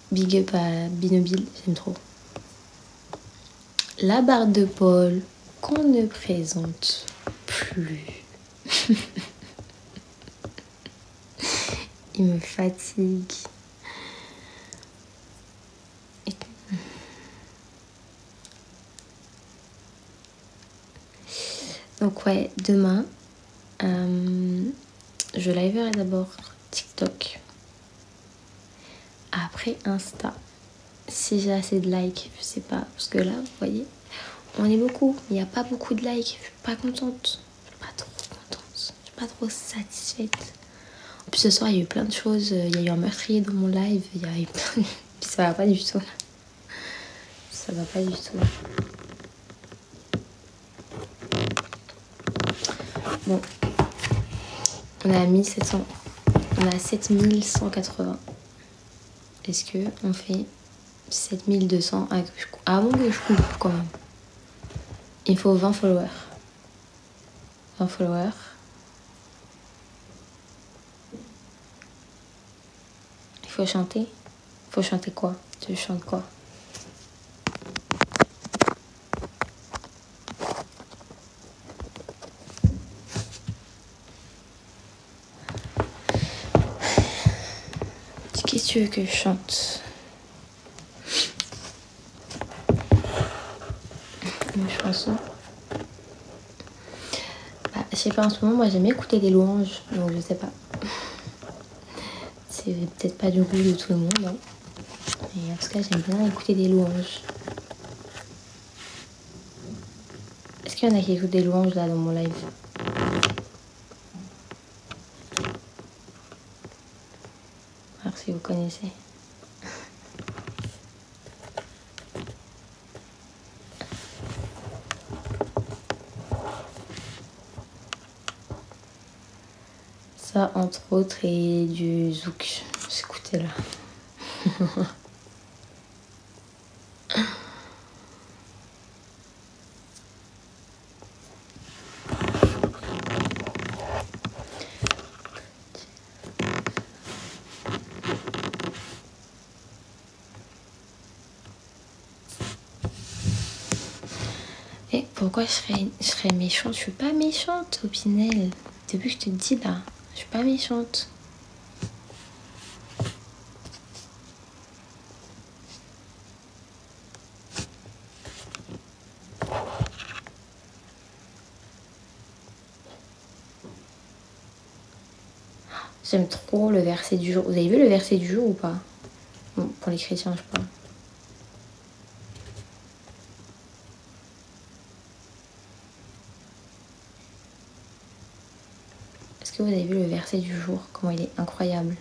Big up à Binobile, j'aime trop. La barre de Paul qu'on ne présente plus. Il me fatigue. Donc ouais, demain, je liverai d'abord TikTok. Après Insta. Si j'ai assez de likes, je sais pas. Parce que là, vous voyez, on est beaucoup. Il n'y a pas beaucoup de likes. Je suis pas contente. Je suis pas trop contente. Je suis pas trop satisfaite. En plus, ce soir, il y a eu plein de choses. Il y a eu un meurtrier dans mon live. Il y a eu plein de... Puis ça va pas du tout. Ça va pas du tout. Bon. On est à 1700. On est à 7180. Est-ce que on fait 7200 avant que je coupe quand même? Il faut 20 followers. 20 followers. Il faut chanter. Il faut chanter quoi? Tu chantes quoi? Qu'est-ce que tu veux que je chante? Une chanson. Bah, je sais pas, en ce moment, moi j'aime écouter des louanges, donc je sais pas. C'est peut-être pas du goût de tout le monde, hein. Mais en tout cas, j'aime bien écouter des louanges. Est-ce qu'il y en a qui écoutent des louanges là dans mon live? Alors si vous connaissez. Ça, entre autres, et du zouk. Écoutez là. Et pourquoi je serais méchante? Je suis pas méchante, Opinel. Depuis que je te dis là, je suis pas méchante. J'aime trop le verset du jour. Vous avez vu le verset du jour ou pas? Bon, pour les chrétiens, je parle. Est-ce que vous avez vu le verset du jour? Comment il est incroyable.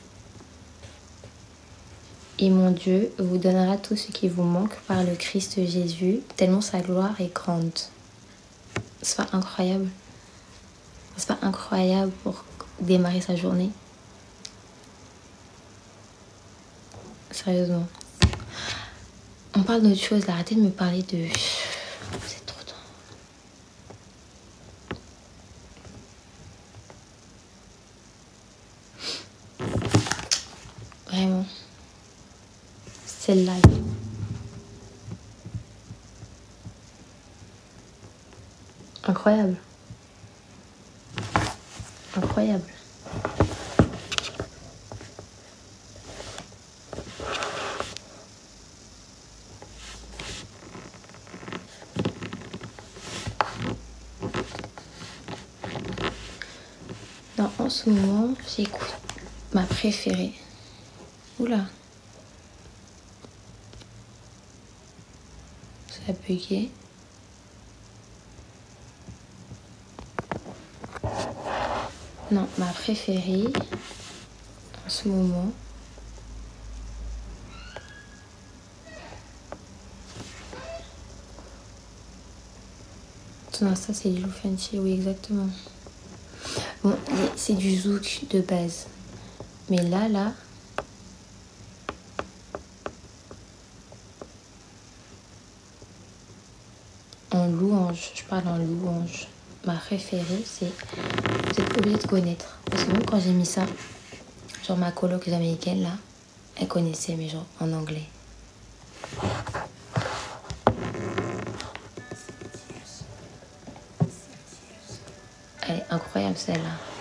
Et mon Dieu vous donnera tout ce qui vous manque par le Christ Jésus, tellement sa gloire est grande. C'est pas incroyable? C'est pas incroyable pour démarrer sa journée? Sérieusement. On parle d'autre chose là, arrêtez de me parler de... C'est trop tard. Vraiment. Celle-là. Incroyable. Incroyable. Non, en ce moment, j'écoute ma préférée. Oula. Ça a bugué. Non, ma préférée en ce moment. Non, ça c'est du Fancy, oui, exactement. Bon, c'est du zouk de base. Mais là... En louange, je parle en louange. Ma préférée, c'est... Vous êtes obligé de connaître. Parce que même quand j'ai mis ça, genre ma coloc américaine là, Elle connaissait, mais genre en anglais. Elle est incroyable celle-là.